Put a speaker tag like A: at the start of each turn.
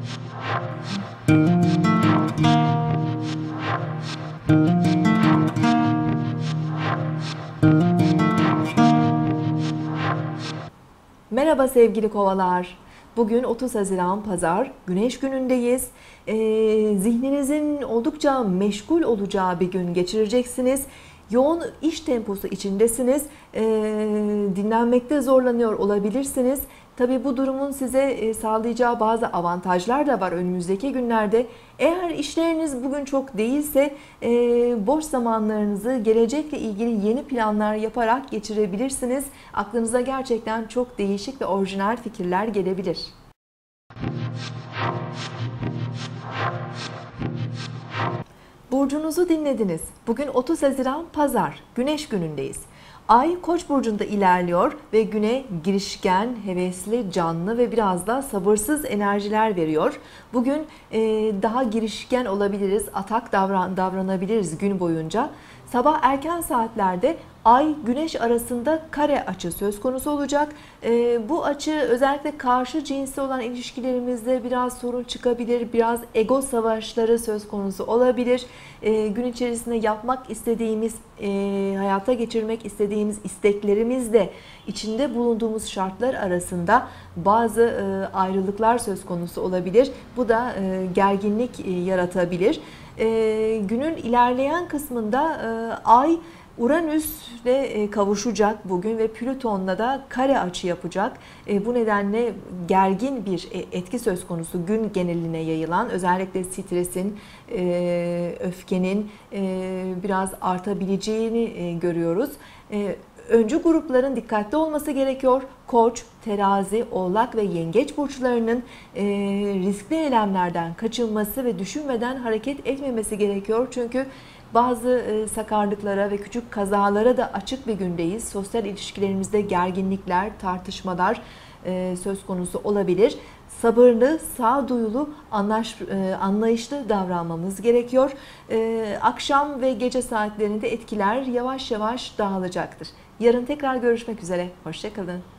A: Merhaba sevgili kovalar. Bugün 30 Haziran Pazar, Güneş günündeyiz. Zihninizin oldukça meşgul olacağı bir gün geçireceksiniz. Yoğun iş temposu içindesiniz. Dinlenmekte zorlanıyor olabilirsiniz. Tabii bu durumun size sağlayacağı bazı avantajlar da var önümüzdeki günlerde. Eğer işleriniz bugün çok değilse boş zamanlarınızı gelecekle ilgili yeni planlar yaparak geçirebilirsiniz. Aklınıza gerçekten çok değişik ve orijinal fikirler gelebilir. Burcunuzu dinlediniz. Bugün 30 Haziran Pazar, Güneş günündeyiz. Ay Koç burcunda ilerliyor ve güne girişken, hevesli, canlı ve biraz da sabırsız enerjiler veriyor. Bugün daha girişken olabiliriz, atak davranabiliriz gün boyunca. Sabah erken saatlerde Ay Güneş arasında kare açı söz konusu olacak. Bu açı özellikle karşı cinsle olan ilişkilerimizde biraz sorun çıkabilir, biraz ego savaşları söz konusu olabilir. Gün içerisinde yapmak istediğimiz, hayata geçirmek istediğimiz isteklerimiz de içinde bulunduğumuz şartlar arasında bazı ayrılıklar söz konusu olabilir. Bu da gerginlik yaratabilir. Günün ilerleyen kısmında Ay Uranüs'le kavuşacak bugün ve Plüton'la da kare açı yapacak. Bu nedenle gergin bir etki söz konusu gün geneline yayılan, özellikle stresin, öfkenin biraz artabileceğini görüyoruz. Öncü grupların dikkatli olması gerekiyor. Koç, terazi, oğlak ve yengeç burçlarının riskli eylemlerden kaçınması ve düşünmeden hareket etmemesi gerekiyor. Çünkü bazı sakarlıklara ve küçük kazalara da açık bir gündeyiz. Sosyal ilişkilerimizde gerginlikler, tartışmalar söz konusu olabilir. Sabırlı, sağduyulu, anlayışlı davranmamız gerekiyor. Akşam ve gece saatlerinde etkiler yavaş yavaş dağılacaktır. Yarın tekrar görüşmek üzere. Hoşça kalın.